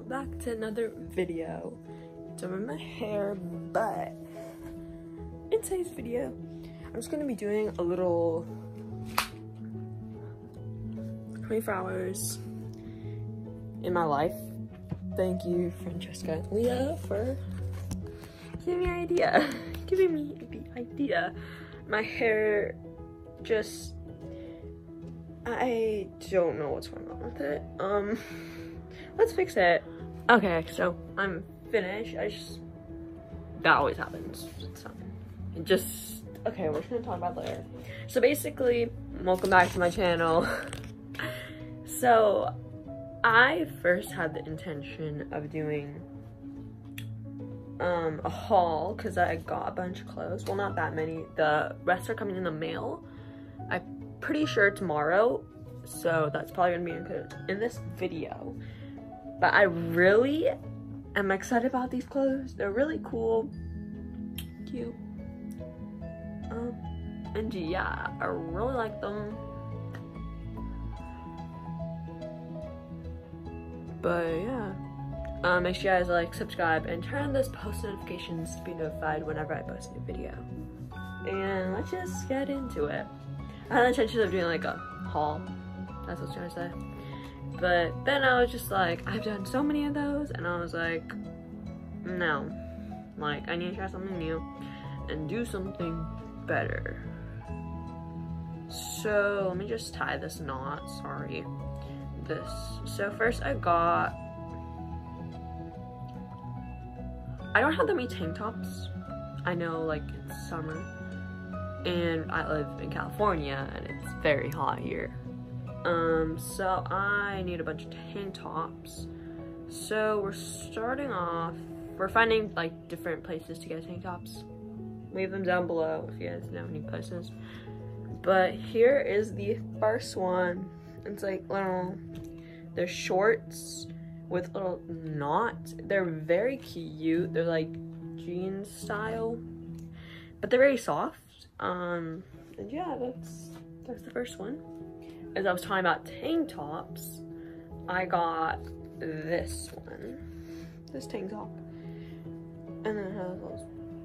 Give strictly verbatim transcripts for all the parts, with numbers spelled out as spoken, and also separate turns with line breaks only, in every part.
welcome back to another video. Doing my hair, but in today's video, I'm just gonna be doing a little twenty-four hours in my life. Thank you, Francesca and Leah, for giving me an idea. Giving me the idea. My hair just, I don't know what's going on with it. Um, let's fix it. Okay, so I'm finished. I just, that always happens. It's fine. It just, okay, we're just gonna talk about later. So basically, welcome back to my channel. So, I first had the intention of doing um, a haul because I got a bunch of clothes. Well, not that many. The rest are coming in the mail. I'm pretty sure tomorrow, so that's probably gonna be included in this video. But I really am excited about these clothes. They're really cool, cute, um, and yeah, I really like them. But yeah, um, make sure you guys like, subscribe, and turn on those post notifications to be notified whenever I post a new video. And let's just get into it. I had the intention of doing like a haul. That's what I was trying to say. But then I was just like, I've done so many of those, and I was like, no. Like, I need to try something new and do something better. So let me just tie this knot. Sorry. This. So first I got, I don't have that many tank tops. I know, like, it's summer and I live in California and it's very hot here. Um, so I need a bunch of tank tops. So we're starting off, we're finding like different places to get tank tops. Leave them down below if you guys know any places. But here is the first one. It's like little, they're shorts with little knots. They're very cute. They're like jeans style, but they're very soft. Um, and yeah, that's, that's the first one. As I was talking about tank tops, I got this one, this tank top. And then it has those,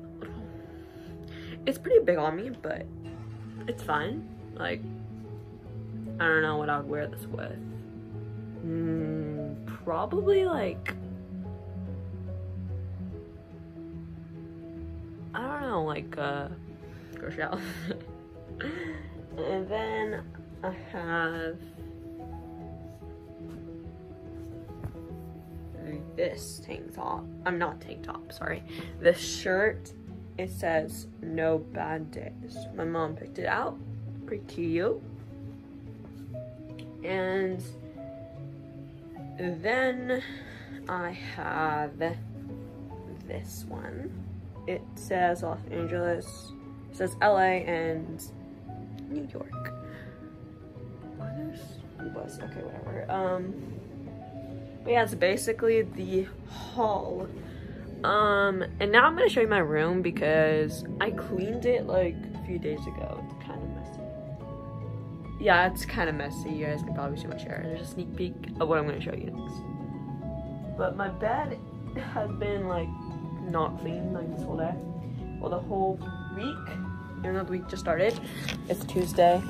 it's pretty big on me, but it's fine. Like, I don't know what I would wear this with. Mm, probably like, I don't know, like uh, grocery outfit. And then I have this tank top. I'm not tank top, sorry. This shirt, it says no bad days. My mom picked it out. Pretty cute. And then I have this one. It says Los Angeles, it says L A and New York. Are there school bus? Okay, whatever. Um, but yeah, it's basically the haul. Um, and now I'm gonna show you my room because I cleaned it like a few days ago. It's kind of messy. Yeah, it's kind of messy. You guys can probably see my chair. There's a sneak peek of what I'm gonna show you next. But my bed has been like not clean like this whole day. Well, the whole week. Even though the week just started. It's Tuesday.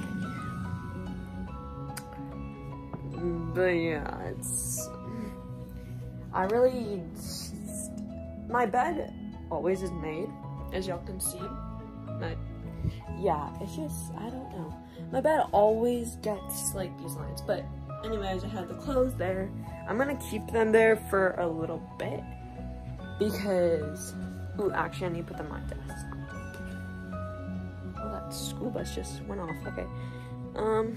But yeah, it's, I really, my bed always is made, as y'all can see. But yeah, it's just, I don't know. My bed always gets like these lines. But anyways, I had the clothes there. I'm gonna keep them there for a little bit because, ooh, actually I need to put them on my desk. Oh, that school bus just went off. Okay. Um,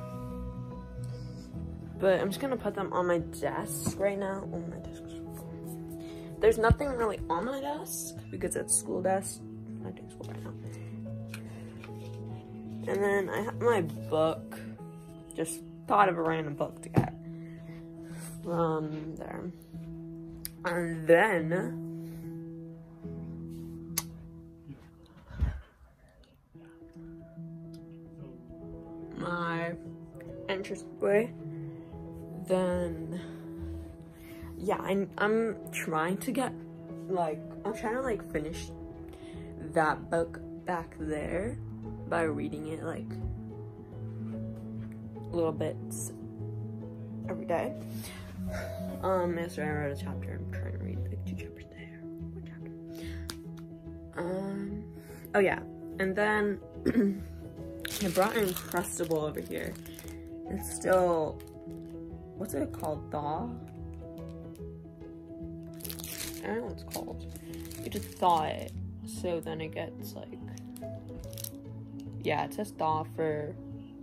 but I'm just gonna put them on my desk right now. Oh, my desk is full. There's nothing really on my desk because it's school desk. I'm not doing school right now. And then I have my book. Just thought of a random book to get from there. And then my entranceway. Then yeah, I'm, I'm trying to get, like, I'm trying to, like, finish that book back there by reading it, like, little bits every day. Um, yesterday I read a chapter. I'm trying to read, like, two chapters there. One chapter. Um, oh, yeah. And then I brought an Uncrustable over here. It's still, what's it called? Thaw? I don't know what it's called. You just thaw it, so then it gets like, yeah, it says thaw for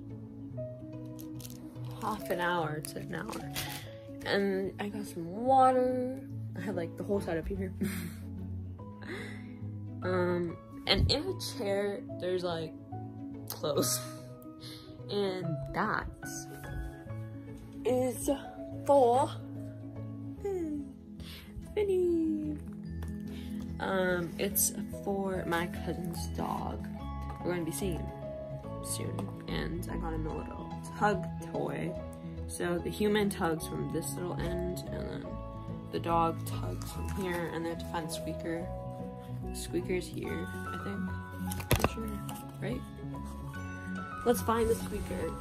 half an hour. It says an hour. And I got some water. I have like the whole side up here. um, and in the chair, there's like clothes. And that is for Finny. Um, it's for my cousin's dog. We're gonna be seeing him soon, and I got him a little tug toy. So the human tugs from this little end, and then the dog tugs from here, and they have to find the squeaker. The squeaker's here, I think. I'm sure, right? Let's find the squeaker.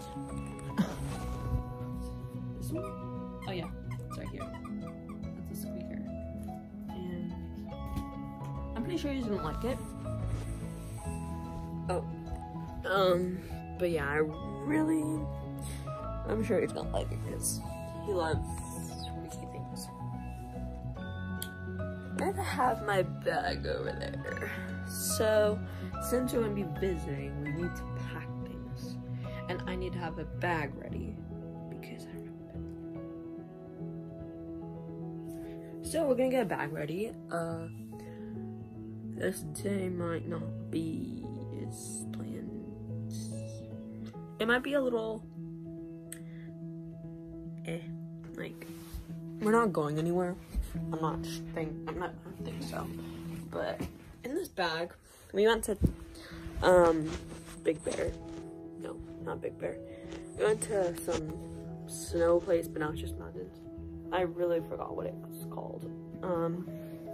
This one? Oh yeah, it's right here. That's the squeaker. And I'm pretty sure he's gonna like it. Oh. Um, but yeah, I really, I'm sure he's gonna like it because he loves squeaky things. And I have my bag over there. So, since we're gonna be visiting, we need to pack things. And I need to have a bag ready because I remember. So we're gonna get a bag ready. Uh, this day might not be as planned. It might be a little, eh, like, we're not going anywhere. I'm not think, I'm not, I don't think so. But in this bag, we went to, um, Big Bear. No, not Big Bear. We went to some snow place, but now it's just mountains. I really forgot what it was called. Um,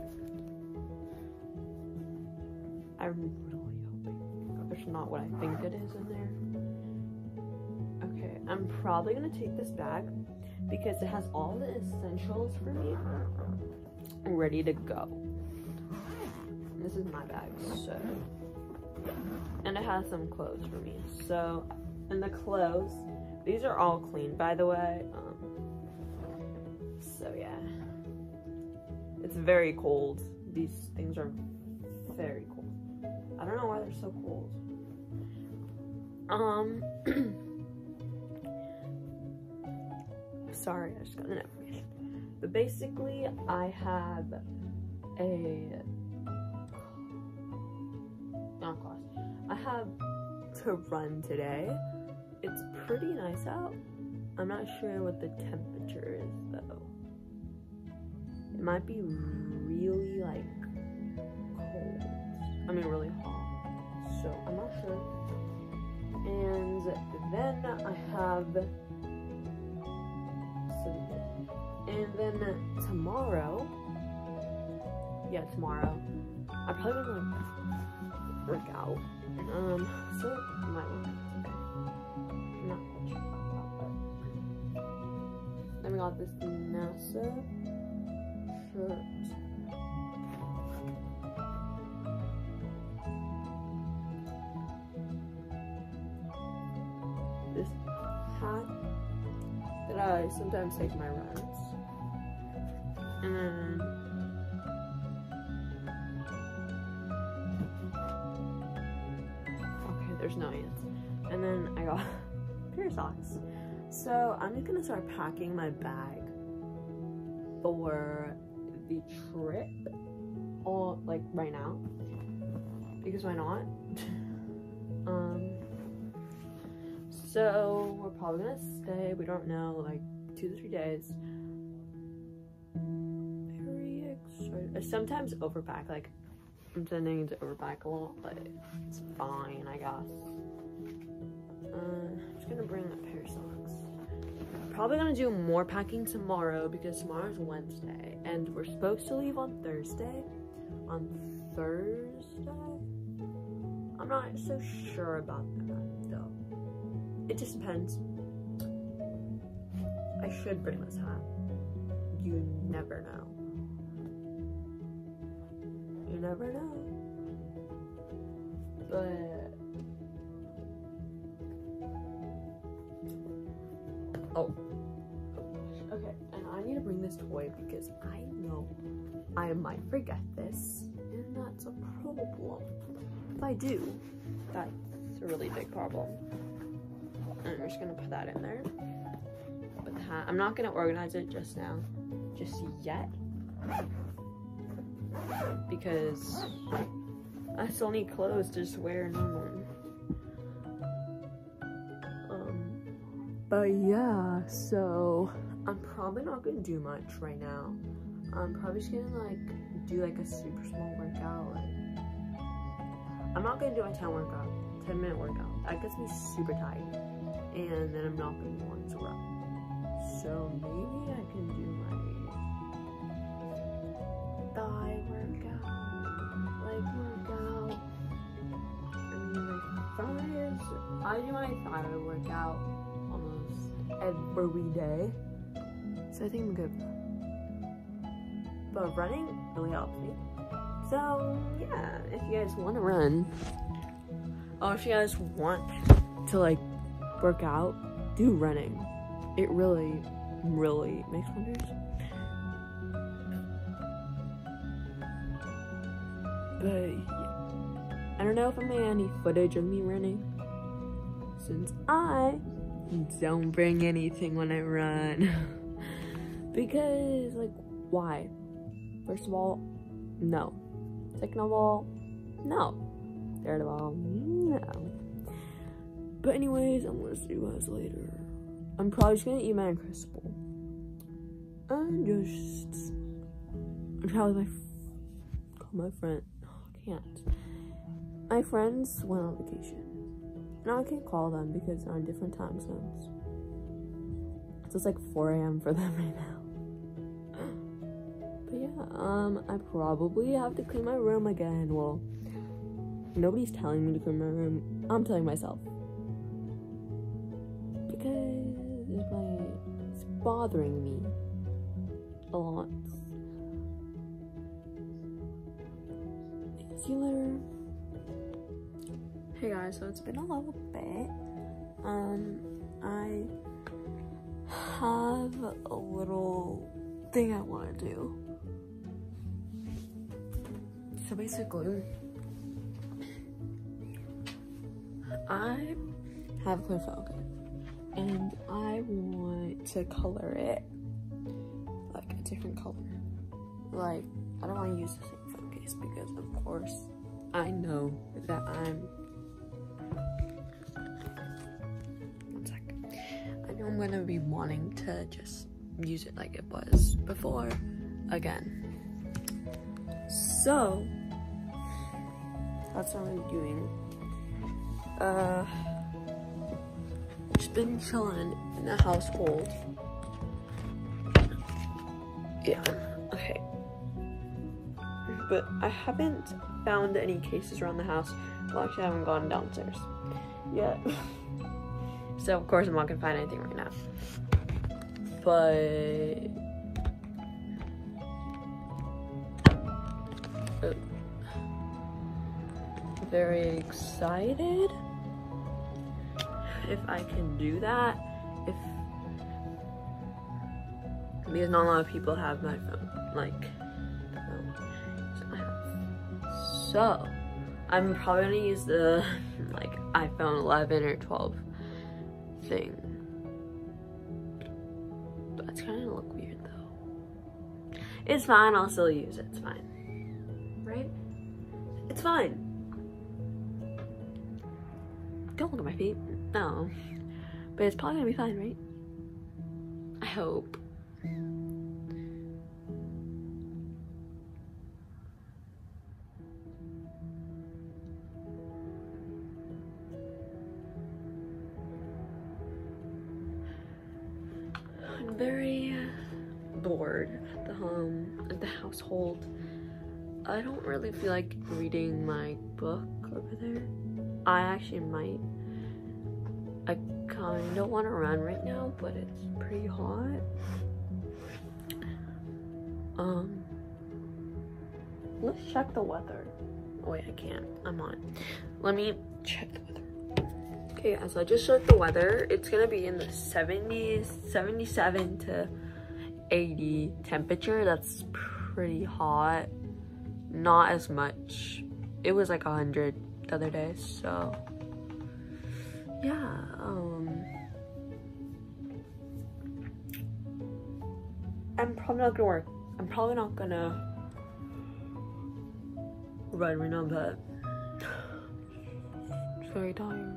I'm really hoping it's not what I think it is in there. Okay, I'm probably gonna take this bag because it has all the essentials for me ready to go. This is my bag, so, and it has some clothes for me. So, and the clothes, these are all clean, by the way. Um, so yeah, it's very cold. These things are very cold. I don't know why they're so cold. Um, sorry, I just got an notification. But basically, I have a not class. I have to run today. It's pretty nice out. I'm not sure what the temperature is though. It might be really like cold. I mean really hot. So I'm not sure. And then I have some, and then tomorrow, yeah, tomorrow, I'm probably gonna like work out. Um, so I might work out today. I'm not quite sure about that, but then we got this NASA shirt. This hat that I sometimes take my runs. And then okay, there's no ants. And then I got a pair of socks. So I'm just gonna start packing my bag for the trip, all like right now, because why not? um. So we're probably gonna stay. We don't know, like two to three days. Very excited. I sometimes overpack. Like I'm tending to overpack a lot, but it's fine, I guess. Uh, I'm just gonna bring a pair of socks. probably gonna do more packing tomorrow because tomorrow's Wednesday and we're supposed to leave on Thursday. On Thursday? I'm not so sure about that though. It just depends. I should bring this hat. You never know. You never know. But oh, okay, and I need to bring this toy because I know I might forget this, and that's a problem. If I do, that's a really big problem. And I'm just gonna put that in there. But the hat, I'm not gonna organize it just now, just yet, because I still need clothes to just wear normally. Um, but yeah, so I'm probably not gonna do much right now. I'm probably just gonna like do like a super small workout. Like, I'm not gonna do my ten workout, ten minute workout. That gets me super tired, and then I'm not gonna want to run. So maybe I can do my thigh workout, leg workout. I mean, my thighs. I do my thigh workout almost every day, so I think I'm good. But running really helps me. So yeah, if you guys want to run, or if you guys want to like work out, do running. It really, really makes wonders. But yeah. I don't know if I'm gonna get any footage of me running, since I don't bring anything when I run. Because, like, why? First of all, no. Second of all, no. Third of all, no. But anyways, I'm gonna see you guys later. I'm probably just gonna eat my Uncrustable. And just probably my call my friend. No, I can't. My friends went on vacation. Now I can't call them because they're on different time zones. So it's like four A M for them right now. But yeah, um, I probably have to clean my room again. Well, nobody's telling me to clean my room. I'm telling myself. Because it's, like, it's bothering me a lot. See you later. Hey guys, so it's been a little bit. Um, I have a little thing I want to do. So basically, I have a clear phone case, and I want to color it like a different color. Like, I don't want to use the same phone case because, of course, I know that I'm. One sec. I know I'm gonna be wanting to just use it like it was before again. So that's what I'm doing. Uh, just been chilling in the household. Yeah, okay. But I haven't found any cases around the house. Well, actually, I haven't gone downstairs yet. So, of course, I'm not gonna find anything right now. But uh, very excited if I can do that. If because not a lot of people have my phone, like phone. So I have. So I'm probably gonna use the like iPhone eleven or twelve thing. But it's kind of look weird though. It's fine. I'll still use it. It's fine, right? It's fine. Don't look at my feet. No. But it's probably gonna be fine, right? I hope. I'm very bored at the home, at the household. I don't really feel like reading my book over there. I actually might. I kind of want to run right now, but it's pretty hot. Um, let's check the weather. Oh wait, I can't. I'm on. Let me check the weather. Okay, guys, so I just checked the weather. It's gonna be in the seventies, seventy-seven to eighty temperature. That's pretty hot. Not as much. It was like one hundred the other day, so yeah. Um, I'm probably not gonna work. I'm probably not gonna run right now, but it's very tired.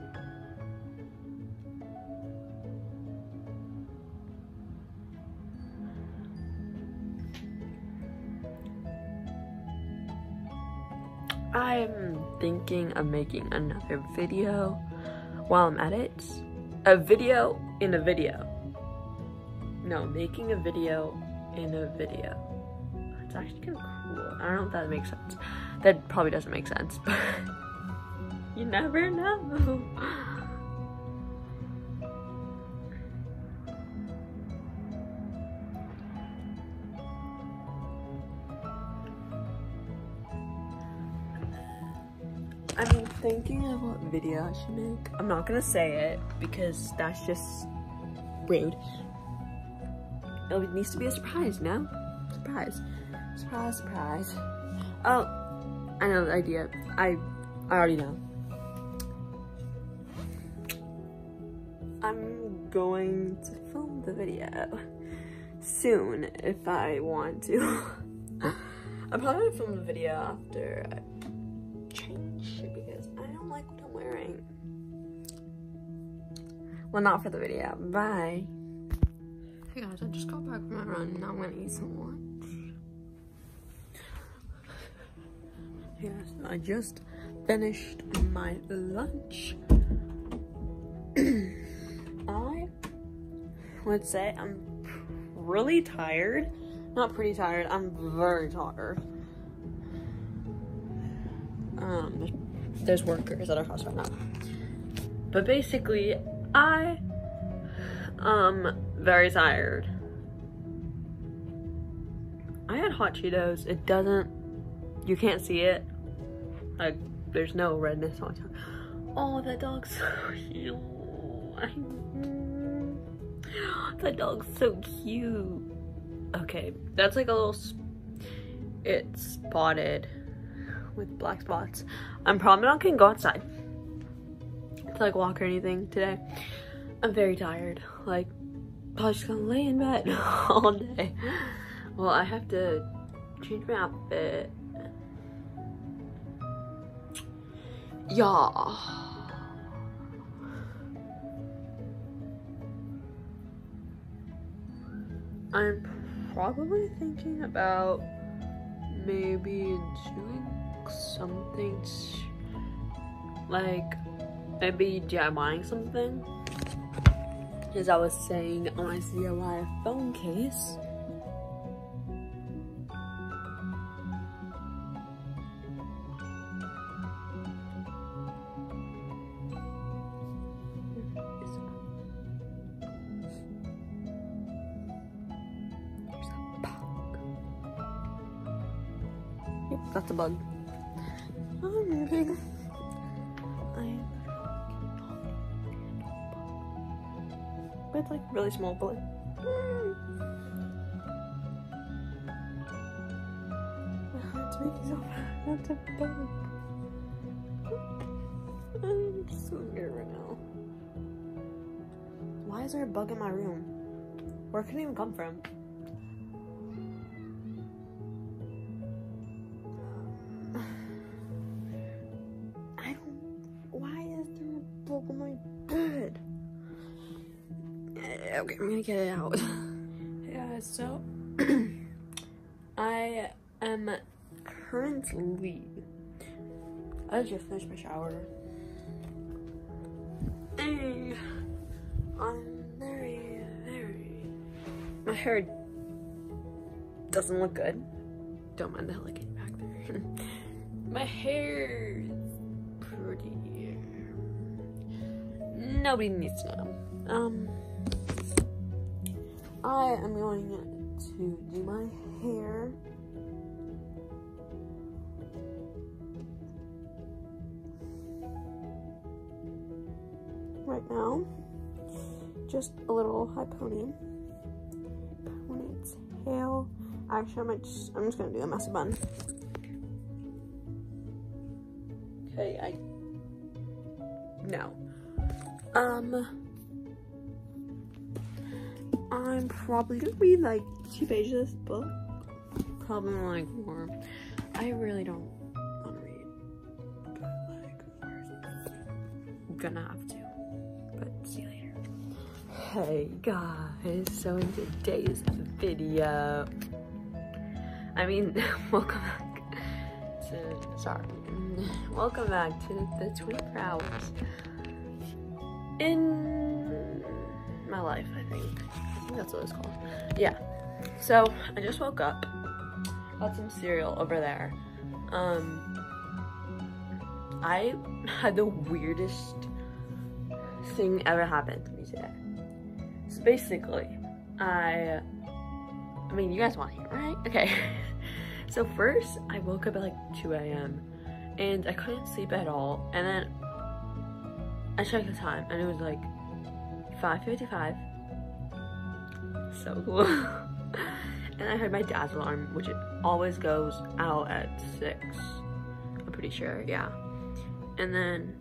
I'm thinking of making another video while I'm at it. A video in a video. No, making a video in a video. It's actually kind of cool. I don't know if that makes sense. That probably doesn't make sense, but you never know. I'm thinking of what video I should make. I'm not gonna say it because that's just rude. It needs to be a surprise, no? Surprise. Surprise, surprise. Oh, I know the idea. I, I already know. I'm going to film the video soon if I want to. I'm probably gonna film the video after I change it because I don't like what I'm wearing. Well, not for the video. Bye. Hey guys, I just got back from my run and I'm gonna eat some lunch. Yes, I just finished my lunch. I would say I'm really tired. Not pretty tired, I'm very tired. Um, there's workers at our house right now. But basically, I am very tired. I had hot Cheetos. It doesn't, you can't see it. Like, there's no redness on it. Oh, that dog's so cute. That dog's so cute. Okay, that's like a little, it's spotted with black spots. I'm probably not gonna go outside to like walk or anything today. I'm very tired. Like, probably just gonna lay in bed all day. Well, I have to change my outfit. Yeah. I'm probably thinking about maybe doing something like maybe DIYing something. As I was saying, I want to D I Y a phone case. Yep, that's a bug. I'm moving. I'm but it's like really small, but like, mm. My heart's beating so fast. That's a bug. I'm so scared right now. Why is there a bug in my room? Where could it even come from? On my bed. Okay, I'm gonna get it out. Yeah, so I am currently, I just finished my shower. And I'm very, very hair doesn't look good. Don't mind the helicopter back there. My hair is pretty. Nobody needs to know. Um, I am going to do my hair. Right now, just a little high pony. Ponytail. Actually, I might just, I'm just gonna do a messy bun. Okay, I, no. Um, I'm probably gonna read like two pages of this book. Probably like more. I really don't want to read, but like, I'm gonna have to. But see you later. Hey guys, so in today's video, I mean, welcome back to, sorry, welcome back to the twenty-four hours in my life, I think. I think that's what it's called. Yeah, so I just woke up, got some cereal over there. Um, I had the weirdest thing ever happened to me today. So basically, I, I mean, you guys want to hear, right? Okay. So first, I woke up at like two A M and I couldn't sleep at all. And then I checked the time and it was like five fifty-five. So cool. And I heard my dad's alarm, which it always goes out at six. I'm pretty sure, yeah. And then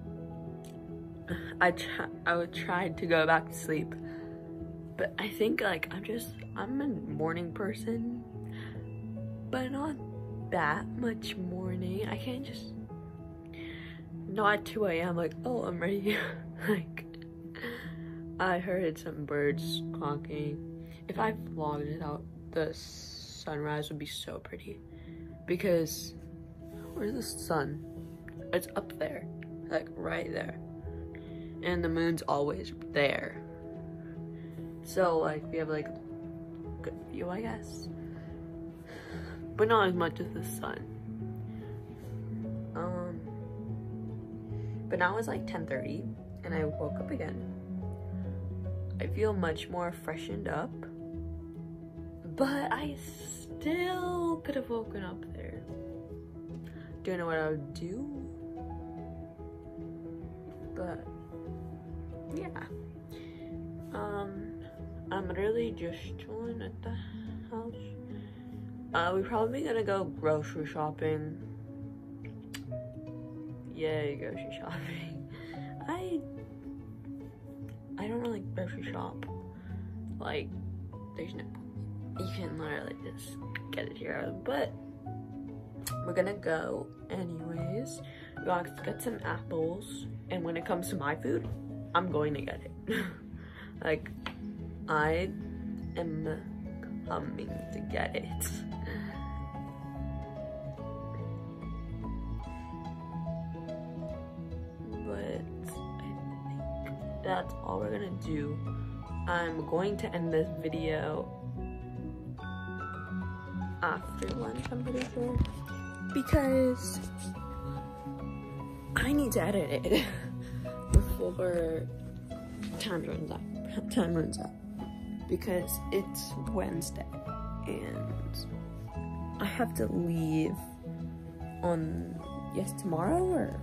I try, I would try to go back to sleep, but I think like I'm just I'm a morning person, but not that much morning. I can't just not at two A M like, oh, I'm ready. Like, I heard some birds honking. If I vlogged it out, the sunrise would be so pretty, because where's the sun? It's up there, like right there. And the moon's always there. So like we have like a good view, I guess. But not as much as the sun. Um but now it's like ten thirty and I woke up again. I feel much more freshened up. But I still could have woken up there. Don't know what I would do. But yeah, um, I'm literally just chilling at the house. Uh, we're probably gonna go grocery shopping. Yay, grocery shopping. I, I don't really grocery shop. Like, there's no, you can literally just get it here, but we're gonna go anyways. We gotta get some apples, and when it comes to my food, I'm going to get it. Like, I am coming to get it. But I think that's all we're gonna do. I'm going to end this video after lunch, I'm pretty sure, because I need to edit it before time runs out. Time runs out because it's Wednesday and I have to leave on yes tomorrow or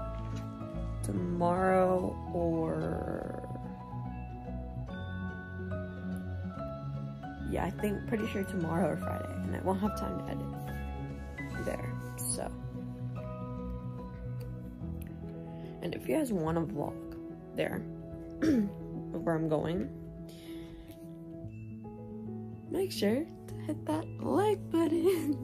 tomorrow or yeah I think pretty sure tomorrow or Friday, and I won't have time to edit there. So, and if you guys want to vlog there where I'm going, make sure to hit that like button.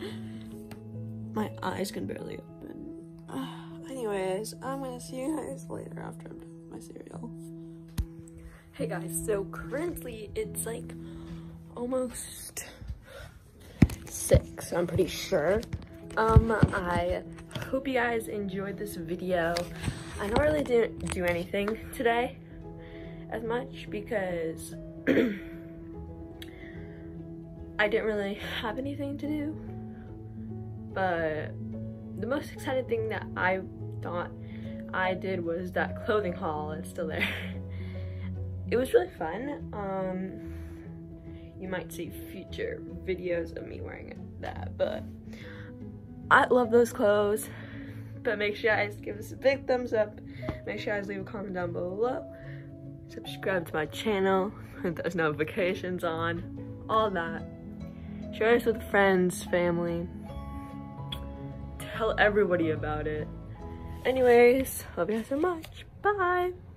My eyes can barely open. Uh, anyways, I'm gonna see you guys later after I'm done with my cereal. Hey guys, so currently it's like almost six, I'm pretty sure. Um, I hope you guys enjoyed this video. I know I really didn't do anything today as much because I didn't really have anything to do, but the most exciting thing that I thought I did was that clothing haul. It's still there. It was really fun. Um, you might see future videos of me wearing that, but I love those clothes. But make sure you guys give us a big thumbs up. Make sure you guys leave a comment down below. Subscribe to my channel with those notifications on. All that. Share this with friends, family. Tell everybody about it. Anyways, love you guys so much. Bye.